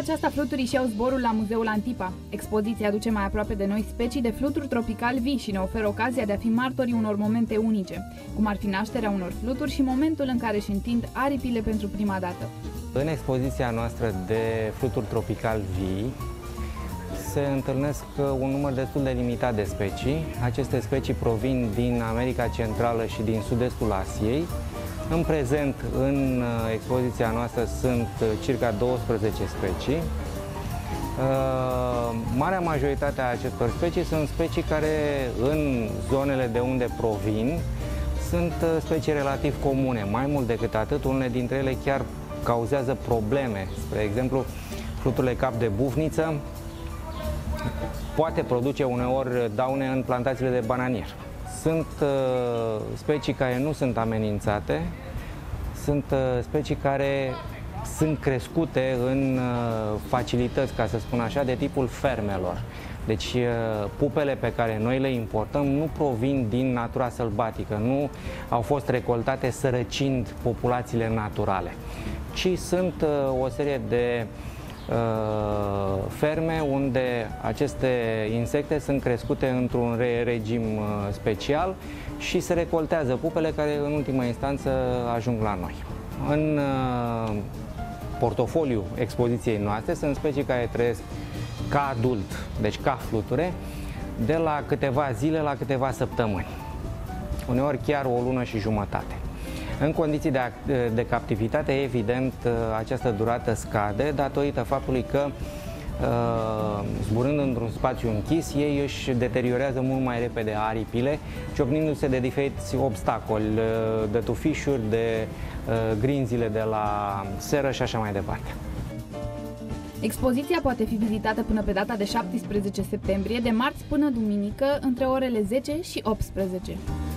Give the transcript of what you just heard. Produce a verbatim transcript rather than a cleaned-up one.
aceasta, fluturii și-au zborul la Muzeul Antipa. Expoziția aduce mai aproape de noi specii de fluturi tropicali vii și ne oferă ocazia de a fi martorii unor momente unice, cum ar fi nașterea unor fluturi și momentul în care își întind aripile pentru prima dată. În expoziția noastră de fluturi tropicali vii se întâlnesc un număr destul de limitat de specii. Aceste specii provin din America Centrală și din sud-estul Asiei. În prezent, în expoziția noastră sunt circa douăsprezece specii. Marea majoritate a acestor specii sunt specii care, în zonele de unde provin, sunt specii relativ comune. Mai mult decât atât, unele dintre ele chiar cauzează probleme. Spre exemplu, fluturile cap de bufniță poate produce uneori daune în plantațiile de bananier. Sunt uh, specii care nu sunt amenințate, sunt uh, specii care sunt crescute în uh, facilități, ca să spun așa, de tipul fermelor. Deci uh, pupele pe care noi le importăm nu provin din natura sălbatică, nu au fost recoltate sărăcind populațiile naturale, ci sunt uh, o serie de ferme unde aceste insecte sunt crescute într-un regim special și se recoltează pupele care în ultima instanță ajung la noi. În portofoliu expoziției noastre sunt specii care trăiesc ca adult, deci ca fluture, de la câteva zile la câteva săptămâni, uneori chiar o lună și jumătate. În condiții de, de captivitate, evident, această durată scade datorită faptului că, zburând într-un spațiu închis, ei își deteriorează mult mai repede aripile, ciocnindu-se de diferiți obstacoli, de tufișuri, de grinzile de la seră și așa mai departe. Expoziția poate fi vizitată până pe data de șaptesprezece septembrie, de marți până duminică, între orele zece și optsprezece.